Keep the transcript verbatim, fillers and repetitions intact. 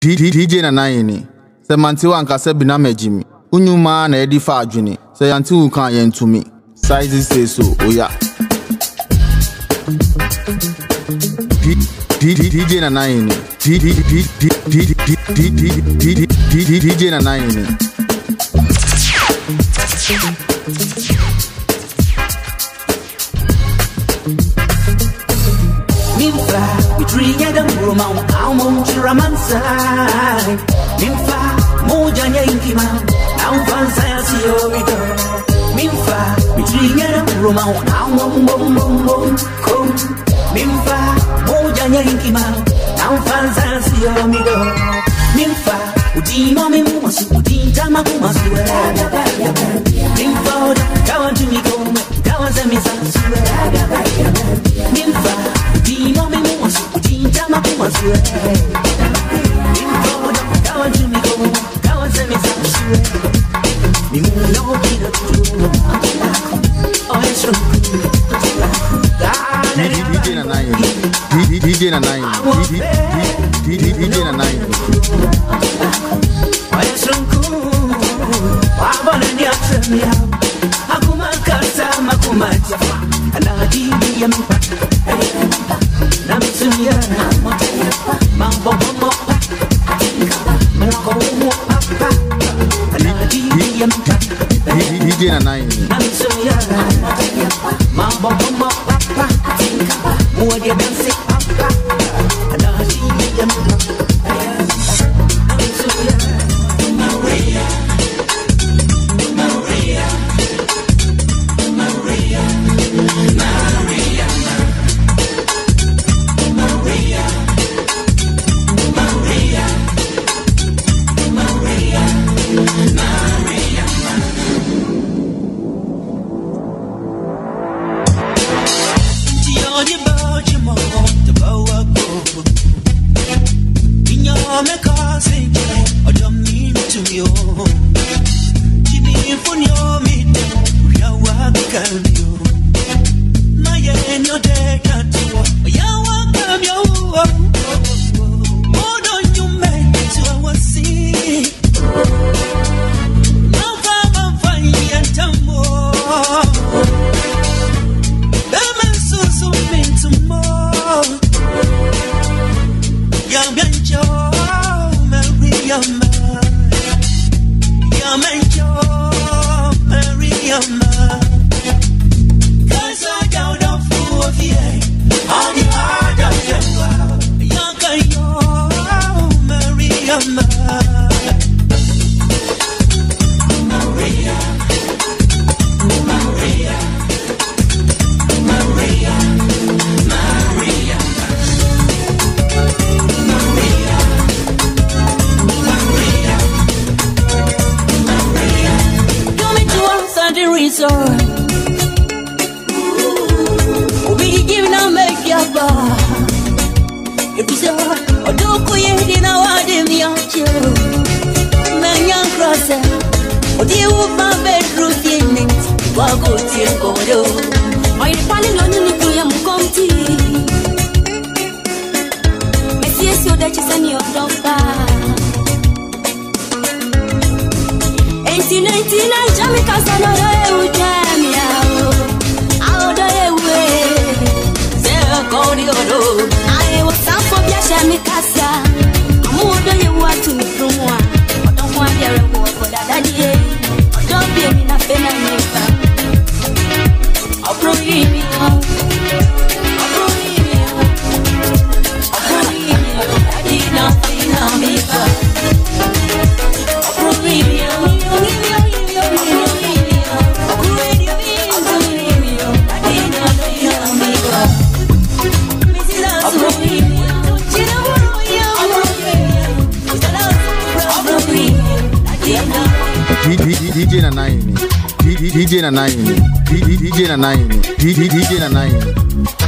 D J na nine se manti wanka se bina mejimi unyuma na edi fa adwene se yanti wu kan yen to me size say so oya D J na nine D J na nine Minfa, we drink at the room, I'm on Chiramansa. Minfa, Moja Yankima, I'm Fansa, see you. Minfa, we drink at the room, I'm on Bom Bom Bom. Minfa, Moja Yankima, I'm Fansa, see you. Minfa, Udi Mommy Mumas, Udi Tamakumas, Minfa, Kawan to me, Kawan Zamisa, Minfa. No me moves, Uji Jama Pumas. Minfa, Kawan to me go, Kawan send me some sweat. Me no kid at two. Oh, it's true. D J na nine, D J na nine, D J na nine. Oh, it's true. I want to get to me. Akuma kasa, Makuma Jafa, and I did the Namsuya, Mambo Mambo, D J na nine. Namsuya, Mambo Mambo, Muadia Dansi, and I see them. Maria, Maria, Maria, Maria. D J na nine, D J na nine, D J na nine, D J na nine.